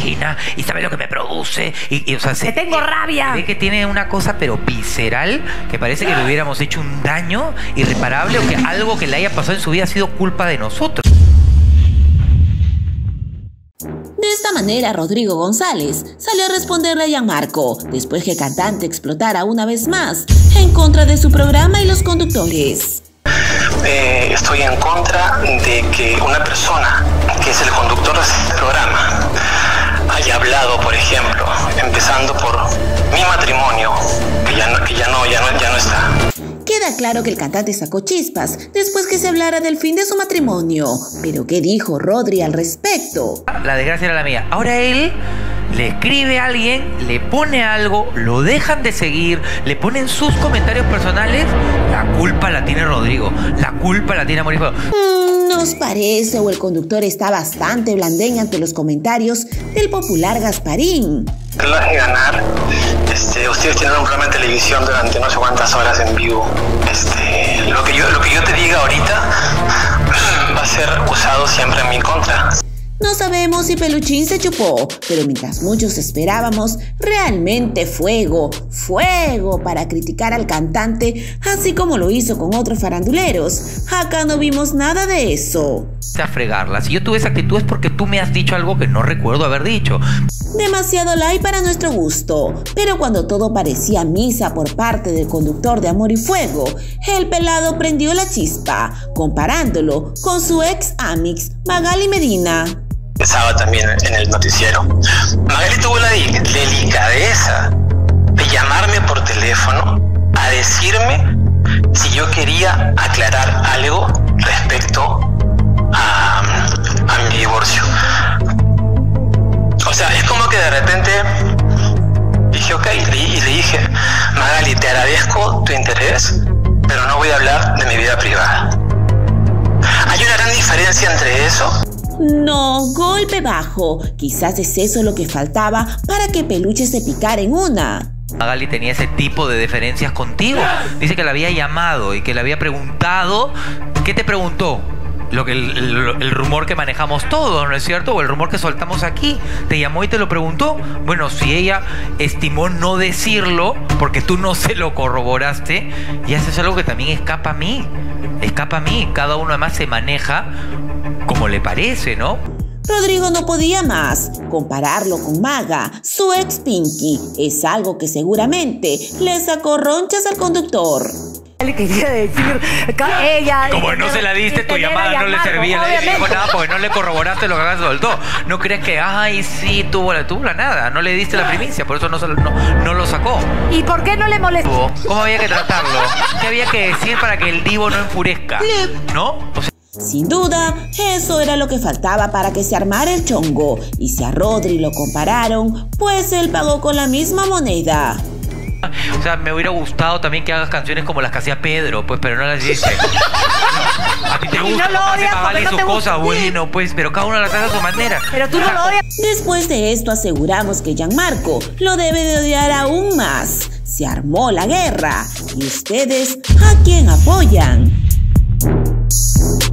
China, y sabes lo que me produce, o sea, ¡Que tengo rabia! Ve que tiene una cosa pero visceral, que parece que le hubiéramos hecho un daño irreparable, o que algo que le haya pasado en su vida ha sido culpa de nosotros. De esta manera, Rodrigo González salió a responderle a Gianmarco después que el cantante explotara una vez más en contra de su programa y los conductores. Estoy en contra de que una persona que es el conductor de este programa haya hablado, por ejemplo, empezando por mi matrimonio, que ya no está. Queda claro que el cantante sacó chispas después que se hablara del fin de su matrimonio. Pero ¿qué dijo Rodri al respecto? La desgracia era la mía. Ahora él le escribe a alguien, le pone algo, lo dejan de seguir, le ponen sus comentarios personales. La culpa la tiene Rodrigo, la culpa la tiene Amor y Fuego. ¿Nos parece o el conductor está bastante blandengue ante los comentarios del popular Gasparín? De ganar, ustedes tienen un programa de televisión durante no sé cuántas horas en vivo. Lo que yo te diga ahorita va a ser usado siempre en mi contra. No sabemos si Peluchín se chupó, pero mientras muchos esperábamos realmente fuego para criticar al cantante, así como lo hizo con otros faranduleros, acá no vimos nada de eso. A fregarla. Si yo tuve esa actitud es porque tú me has dicho algo que no recuerdo haber dicho. Demasiado light para nuestro gusto, pero cuando todo parecía misa por parte del conductor de Amor y Fuego, el pelado prendió la chispa, comparándolo con su ex amix Magali Medina. Estaba también en el noticiero. Magali tuvo la delicadeza de llamarme por teléfono a decirme si yo quería aclarar algo respecto a mi divorcio. O sea, es como que de repente dije, ok, y le dije, Magali, te agradezco tu interés, pero no voy a hablar de mi vida privada. ¿Hay una gran diferencia entre eso? No, golpe bajo. Quizás es eso lo que faltaba para que Peluche se picara en una. Magali tenía ese tipo de deferencias contigo. Dice que la había llamado y que le había preguntado. ¿Qué te preguntó? El rumor que manejamos todos, ¿no es cierto? O el rumor que soltamos aquí. Te llamó y te lo preguntó. Bueno, si ella estimó no decirlo porque tú no se lo corroboraste, y eso es algo que también escapa a mí. Escapa a mí. Cada uno además se maneja como le parece, ¿no? Rodrigo no podía más. Compararlo con Maga, su ex Pinky, es algo que seguramente le sacó ronchas al conductor. Le quería decir, ella... Como no se la diste, tu llamada no le servía, no le dijo nada porque no le corroboraste lo que acá soltó. No creas que, ay, sí, tuvo la nada, no le diste la primicia, por eso no lo sacó. ¿Y por qué no le molestó? ¿Cómo había que tratarlo? ¿Qué había que decir para que el divo no enfurezca? ¿No? O sea, sin duda, eso era lo que faltaba para que se armara el chongo. Y si a Rodri lo compararon, pues él pagó con la misma moneda. O sea, me hubiera gustado también que hagas canciones como las que hacía Pedro, pues, pero no las hiciste. A ti te gusta, no lo odias porque no su te cosa, bueno, pues, pero cada uno las hace a su manera. Pero tú no lo odias. Después de esto aseguramos que Gianmarco lo debe de odiar aún más. Se armó la guerra. ¿Y ustedes a quién apoyan?